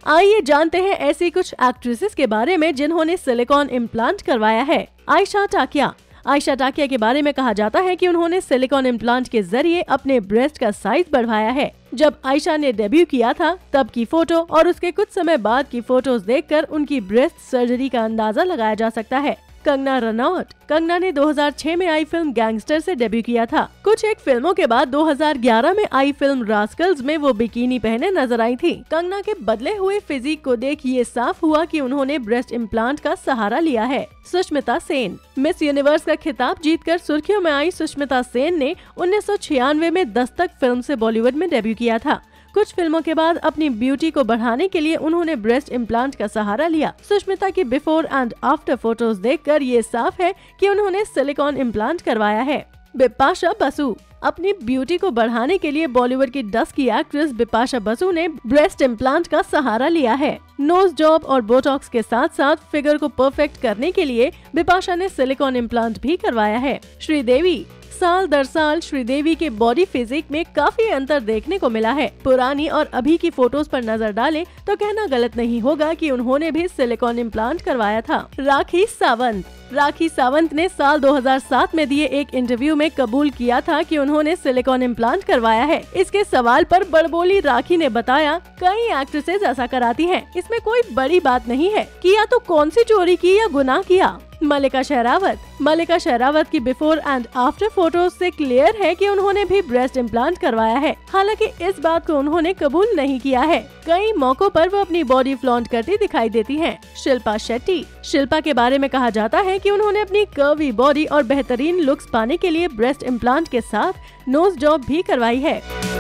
आइए जानते हैं ऐसी कुछ एक्ट्रेसेस के बारे में जिन्होंने सिलिकॉन इम्प्लांट करवाया है। आयशा टाकिया। आयशा टाकिया के बारे में कहा जाता है कि उन्होंने सिलिकॉन इम्प्लांट के जरिए अपने ब्रेस्ट का साइज बढ़ाया है। जब आयशा ने डेब्यू किया था तब की फोटो और उसके कुछ समय बाद की फोटोज देखकर उनकी ब्रेस्ट सर्जरी का अंदाजा लगाया जा सकता है। कंगना रनौत। कंगना ने 2006 में आई फिल्म गैंगस्टर से डेब्यू किया था। कुछ एक फिल्मों के बाद 2011 में आई फिल्म रास्कल्स में वो बिकिनी पहने नजर आई थी। कंगना के बदले हुए फिजिक को देख ये साफ हुआ कि उन्होंने ब्रेस्ट इम्प्लांट का सहारा लिया है। सुष्मिता सेन। मिस यूनिवर्स का खिताब जीतकर सुर्खियों में आई सुष्मिता सेन ने 1996 में दस्तक फिल्म से बॉलीवुड में डेब्यू किया था। कुछ फिल्मों के बाद अपनी ब्यूटी को बढ़ाने के लिए उन्होंने ब्रेस्ट इम्प्लांट का सहारा लिया। सुष्मिता की बिफोर एंड आफ्टर फोटोज देखकर ये साफ है कि उन्होंने सिलिकॉन इम्प्लांट करवाया है। बिपाशा बसु। अपनी ब्यूटी को बढ़ाने के लिए बॉलीवुड की डस्की एक्ट्रेस बिपाशा बसु ने ब्रेस्ट इम्प्लांट का सहारा लिया है। नोज जॉब और बोटॉक्स के साथ साथ फिगर को परफेक्ट करने के लिए बिपाशा ने सिलिकॉन इम्प्लांट भी करवाया है। श्रीदेवी। साल दर साल श्रीदेवी के बॉडी फिजिक में काफी अंतर देखने को मिला है। पुरानी और अभी की फोटोज पर नजर डालें तो कहना गलत नहीं होगा कि उन्होंने भी सिलिकॉन इम्प्लांट करवाया था। राखी सावंत। राखी सावंत ने साल 2007 में दिए एक इंटरव्यू में कबूल किया था कि उन्होंने सिलिकॉन इम्प्लांट करवाया है। इसके सवाल पर बड़बोली राखी ने बताया, कई एक्ट्रेसेस ऐसा कराती हैं, इसमें कोई बड़ी बात नहीं है, किया तो कौन सी चोरी की या गुनाह किया। मल्लिका शेरावत। मल्लिका शेरावत की बिफोर एंड आफ्टर फोटोज से क्लियर है कि उन्होंने भी ब्रेस्ट इम्प्लांट करवाया है। हालांकि इस बात को उन्होंने कबूल नहीं किया है। कई मौकों पर वो अपनी बॉडी फ्लॉन्ट करती दिखाई देती हैं। शिल्पा शेट्टी। शिल्पा के बारे में कहा जाता है कि उन्होंने अपनी कर्वी बॉडी और बेहतरीन लुक्स पाने के लिए ब्रेस्ट इम्प्लांट के साथ नोज जॉब भी करवाई है।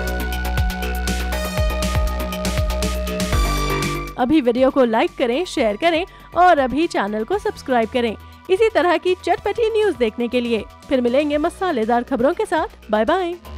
अभी वीडियो को लाइक करें, शेयर करें और अभी चैनल को सब्सक्राइब करें इसी तरह की चटपटी न्यूज देखने के लिए। फिर मिलेंगे मसालेदार खबरों के साथ। Bye bye.